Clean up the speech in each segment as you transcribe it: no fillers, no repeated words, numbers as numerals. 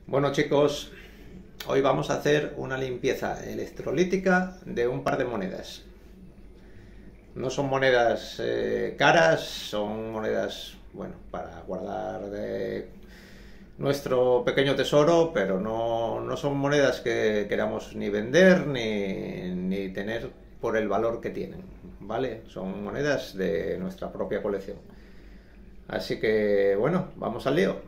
Bueno chicos, hoy vamos a hacer una limpieza electrolítica de un par de monedas. No son monedas caras, son monedas, bueno, para guardar nuestro pequeño tesoro, pero no son monedas que queramos ni vender ni tener por el valor que tienen, ¿vale? Son monedas de nuestra propia colección. Así que, bueno, vamos al lío.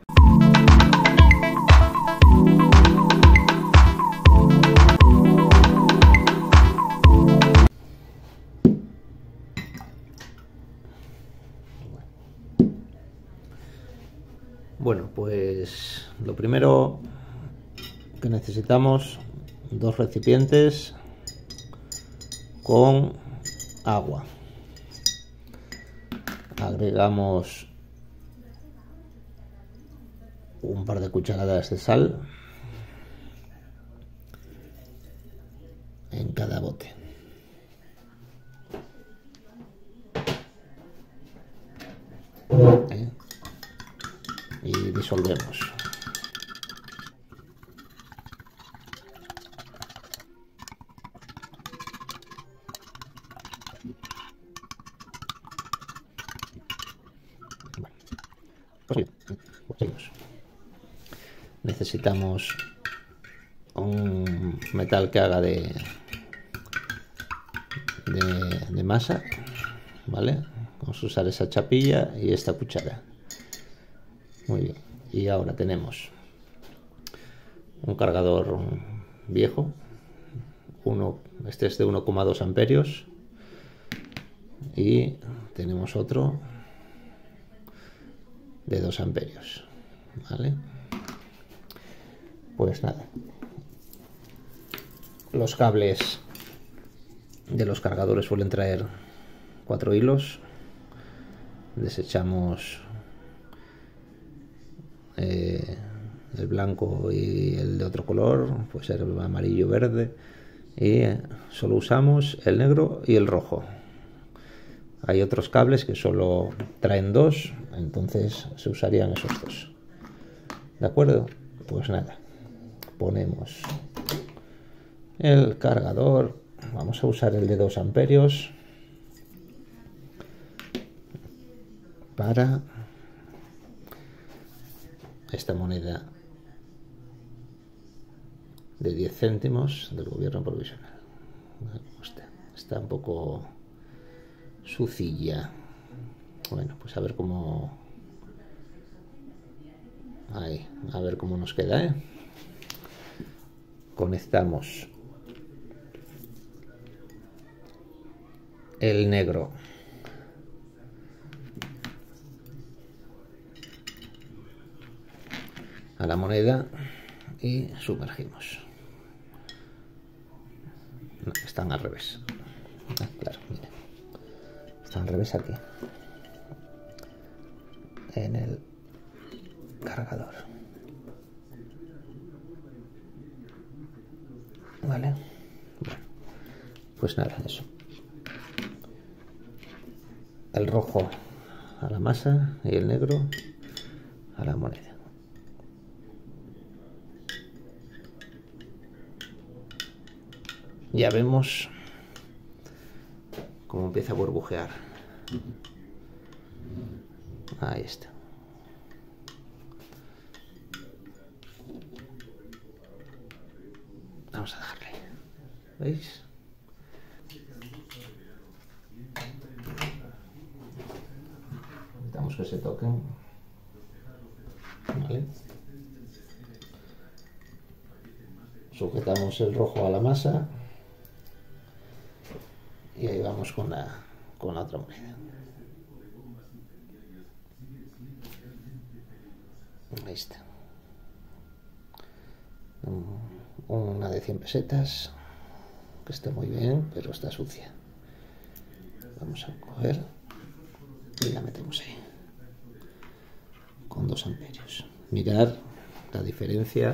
Bueno, pues lo primero que necesitamos, dos recipientes con agua. Agregamos un par de cucharadas de sal en cada bote. Y disolvemos. Pues necesitamos un metal que haga de masa, ¿vale? Vamos a usar esa chapilla y esta cuchara. Muy bien, y ahora tenemos un cargador viejo, este es de 1,2 amperios, y tenemos otro de 2 amperios, ¿vale? Pues nada, los cables de los cargadores suelen traer 4 hilos. Desechamos el blanco y el de otro color, puede ser el amarillo, verde, y solo usamos el negro y el rojo. Hay otros cables que solo traen 2, entonces se usarían esos 2. ¿De acuerdo? Pues nada, ponemos el cargador. Vamos a usar el de 2 amperios para esta moneda de 10 céntimos del gobierno provisional. Está un poco sucilla. Bueno, pues a ver cómo... Ahí, a ver cómo nos queda, ¿eh? Conectamos el negro a la moneda y sumergimos. No, están al revés. Claro, mira. Están al revés aquí. En el cargador. Vale. Bueno, pues nada, eso. El rojo a la masa y el negro a la moneda. Ya vemos cómo empieza a burbujear. Ahí está. Vamos a dejarle. ¿Veis? Necesitamos que se toquen. ¿Vale? Sujetamos el rojo a la masa. Y ahí vamos con la otra moneda. Ahí está. Una de 100 pesetas, que está muy bien, pero está sucia. Vamos a coger y la metemos ahí. Con 2 amperios. Mirad la diferencia.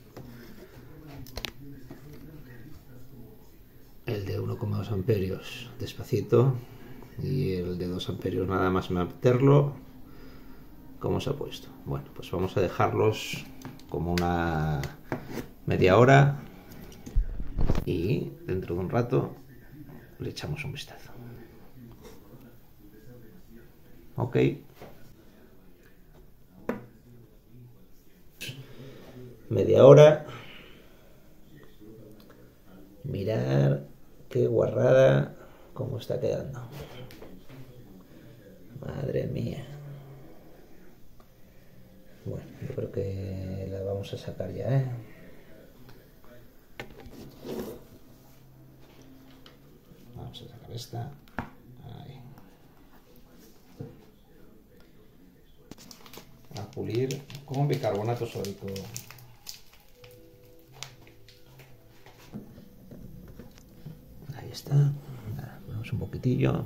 El de 1,2 amperios despacito y el de 2 amperios nada más meterlo. ¿Cómo se ha puesto? Bueno, pues vamos a dejarlos como una media hora y dentro de un rato le echamos un vistazo. Ok. Media hora. Mirar qué guarrada cómo está quedando. Madre mía. Bueno, yo creo que la vamos a sacar ya, ¿eh? Vamos a sacar esta. Ahí. A pulir con bicarbonato sódico. Ahí está. Ponemos un poquitillo.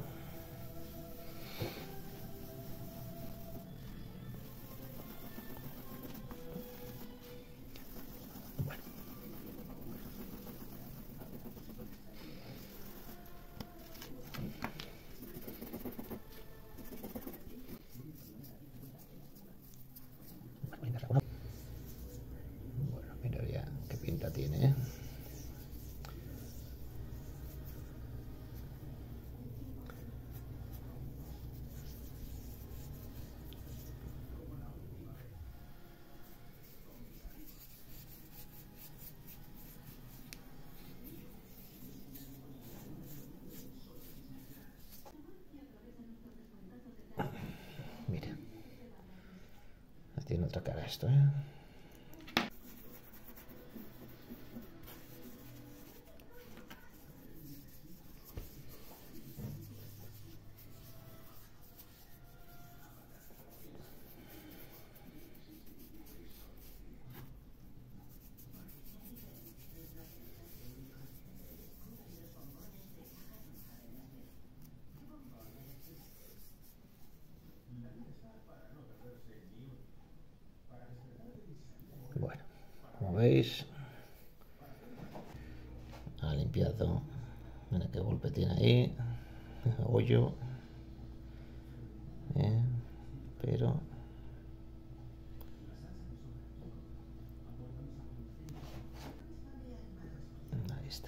Bueno, mira ya qué pinta tiene, ¿eh? Mira, tiene otra cara esto, ¿eh? Bueno, como veis, ha limpiado. Mira qué golpe tiene ahí, hoyo, pero ahí está.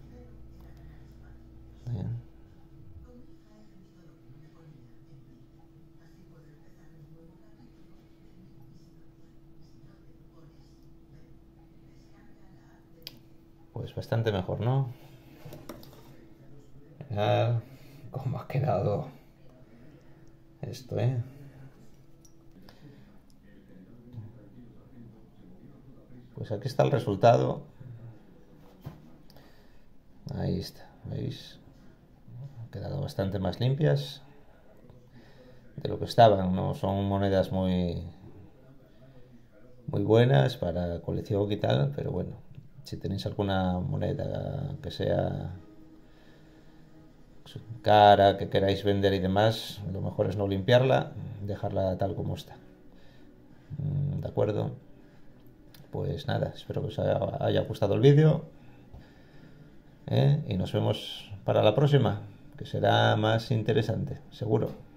Pues bastante mejor, ¿no? Mirad cómo ha quedado esto, ¿eh? Pues aquí está el resultado. Ahí está, ¿veis? Han quedado bastante más limpias de lo que estaban. No son monedas muy buenas para colección y tal, pero bueno, si tenéis alguna moneda que sea cara, que queráis vender y demás, lo mejor es no limpiarla, dejarla tal como está. ¿De acuerdo? Pues nada, espero que os haya gustado el vídeo, y nos vemos para la próxima, que será más interesante, seguro.